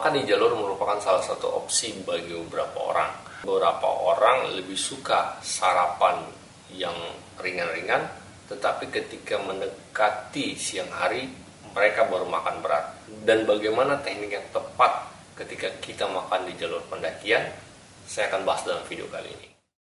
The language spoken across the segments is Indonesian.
Makan di jalur merupakan salah satu opsi bagi beberapa orang. Beberapa orang lebih suka sarapan yang ringan-ringan, tetapi ketika mendekati siang hari, mereka baru makan berat. Dan bagaimana teknik yang tepat ketika kita makan di jalur pendakian, saya akan bahas dalam video kali ini.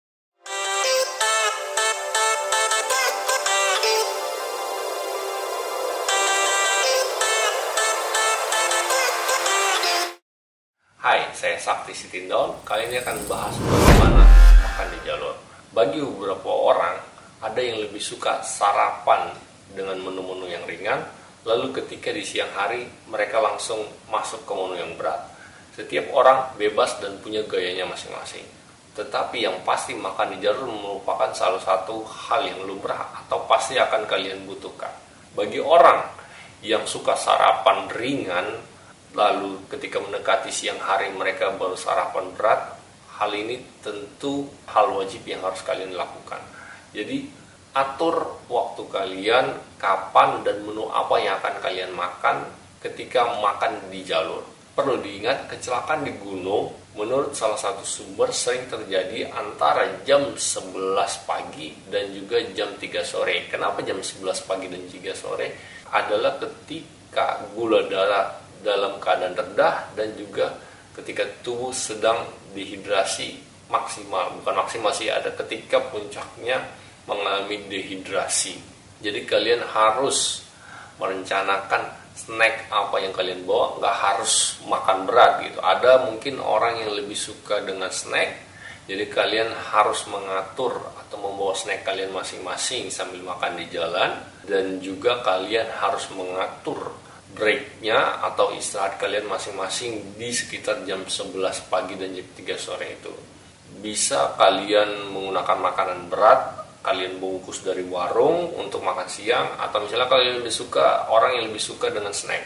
Hai, saya Sakti Sitindol. Kali ini akan bahas bagaimana makan di jalur. Bagi beberapa orang, ada yang lebih suka sarapan dengan menu-menu yang ringan, lalu ketika di siang hari, mereka langsung masuk ke menu yang berat. Setiap orang bebas dan punya gayanya masing-masing. Tetapi yang pasti makan di jalur merupakan salah satu hal yang lumrah atau pasti akan kalian butuhkan. Bagi orang yang suka sarapan ringan, lalu ketika mendekati siang hari mereka baru sarapan berat, hal ini tentu hal wajib yang harus kalian lakukan. Jadi atur waktu kalian, kapan dan menu apa yang akan kalian makan ketika makan di jalur. Perlu diingat, kecelakaan di gunung menurut salah satu sumber sering terjadi antara jam 11 pagi dan juga jam 3 sore. Kenapa jam 11 pagi dan 3 sore? Adalah ketika gula darah dalam keadaan rendah dan juga ketika tubuh sedang dehidrasi maksimal. Bukan maksimal sih, ada ketika puncaknya mengalami dehidrasi. Jadi kalian harus merencanakan snack apa yang kalian bawa, nggak harus makan berat gitu. Ada mungkin orang yang lebih suka dengan snack, jadi kalian harus mengatur atau membawa snack kalian masing-masing sambil makan di jalan. Dan juga kalian harus mengatur breaknya atau istirahat kalian masing-masing di sekitar jam 11 pagi dan jam 3 sore itu. Bisa kalian menggunakan makanan berat, kalian bungkus dari warung untuk makan siang, atau misalnya kalian lebih suka, orang yang lebih suka dengan snack,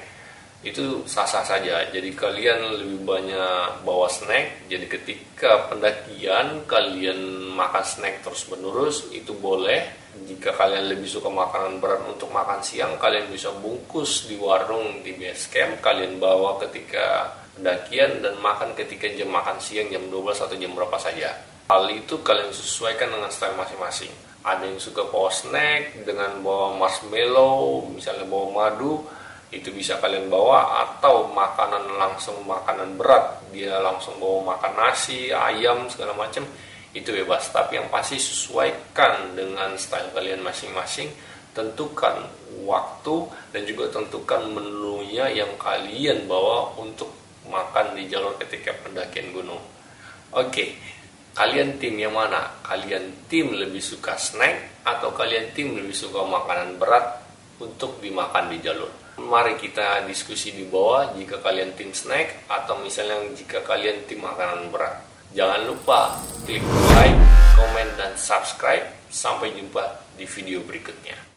itu sah-sah saja. Jadi kalian lebih banyak bawa snack, jadi ketika pendakian kalian makan snack terus menerus, itu boleh. Jika kalian lebih suka makanan berat untuk makan siang, kalian bisa bungkus di warung di base camp, kalian bawa ketika pendakian dan makan ketika jam makan siang jam 12 atau jam berapa saja. Hal itu kalian sesuaikan dengan style masing-masing. Ada yang suka bawa snack dengan bawa marshmallow, misalnya bawa madu, itu bisa kalian bawa. Atau makanan langsung, makanan berat, dia langsung bawa makan nasi, ayam, segala macam, itu bebas. Tapi yang pasti sesuaikan dengan style kalian masing-masing. Tentukan waktu dan juga tentukan menunya yang kalian bawa untuk makan di jalur ketika pendakian gunung. Oke, kalian tim yang mana? Kalian tim lebih suka snack atau kalian tim lebih suka makanan berat untuk dimakan di jalur? Mari kita diskusi di bawah jika kalian tim snack atau misalnya jika kalian tim makanan berat. Jangan lupa klik like, komen, dan subscribe. Sampai jumpa di video berikutnya.